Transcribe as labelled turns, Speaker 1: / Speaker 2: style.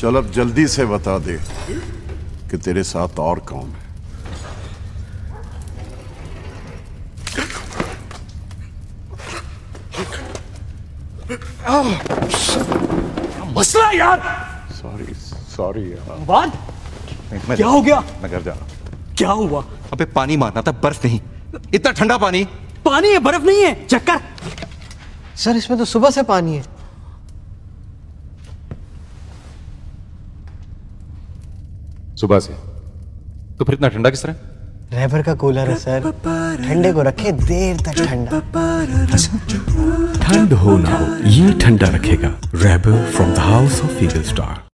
Speaker 1: चल अब जल्दी से बता दे कि तेरे साथ और कौन है।
Speaker 2: मसला यार।
Speaker 1: सॉरी यार।
Speaker 2: बाद क्या हो गया?
Speaker 3: मैं घर जा रहा हूं।
Speaker 2: क्या हुआ?
Speaker 3: अबे पानी मारना था, बर्फ नहीं। इतना ठंडा पानी।
Speaker 2: पानी है, बर्फ नहीं है। चक्कर।
Speaker 4: सर इसमें तो सुबह से पानी है।
Speaker 3: सुबह से? तो फिर इतना ठंडा किस तरह?
Speaker 4: रैबर का कूलर है सर, ठंडे को रखे देर तक ठंडा।
Speaker 5: ठंड हो ना हो ये ठंडा रखेगा। रैबर from the house of Eagle star.